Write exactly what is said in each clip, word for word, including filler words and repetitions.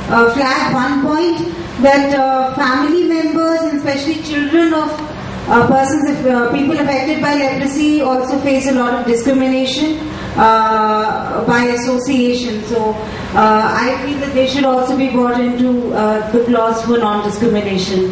uh, flag one point, that uh, family members and especially children of uh, persons, if uh, people affected by leprosy also face a lot of discrimination uh, by association. So uh, I feel that they should also be brought into uh, the clause for non-discrimination.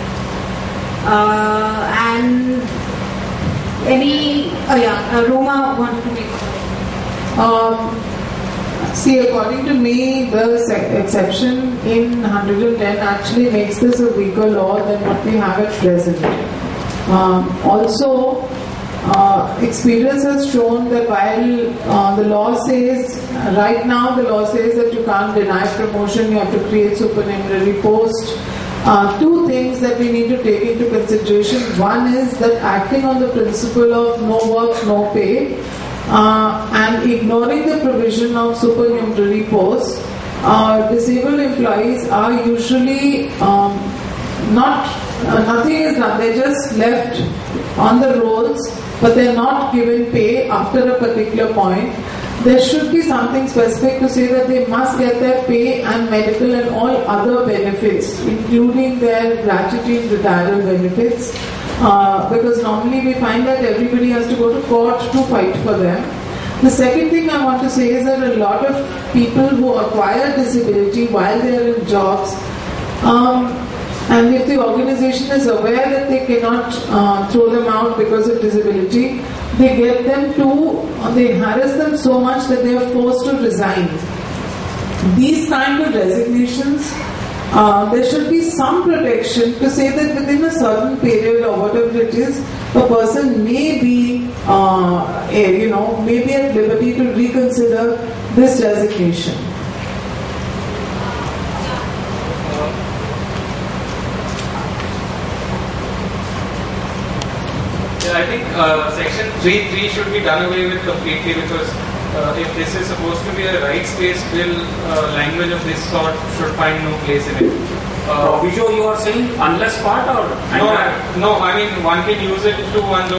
Uh, and any, oh yeah, uh, Roma wanted to make. Um, see, according to me, the exception in one hundred ten actually makes this a weaker law than what we have at present. Um, also, uh, experience has shown that while uh, the law says, right now the law says that you can't deny promotion, you have to create supernumerary post. Uh, two things that we need to take into consideration. One is that acting on the principle of no work, no pay, uh, and ignoring the provision of supernumerary posts, uh, disabled employees are usually um, not, uh, nothing is done, they're just left on the rolls, but they're not given pay after a particular point. There should be something specific to say that they must get their pay and medical and all other benefits, including their gratuity and retirement benefits, uh, because normally we find that everybody has to go to court to fight for them. The second thing I want to say is that a lot of people who acquire disability while they are in jobs, um, and if the organization is aware that they cannot uh, throw them out because of disability, they get them to, they harass them so much that they are forced to resign. These kind of resignations, uh, there should be some protection to say that within a certain period or whatever it is, a person may be, uh, a, you know, may be at liberty to reconsider this resignation. I think uh, section three three should be done away with completely, because uh, if this is supposed to be a rights-based bill, uh, language of this sort should find no place in it. Uh, Vijay, you are saying unless part or? No, I, no, I mean one can use it to one's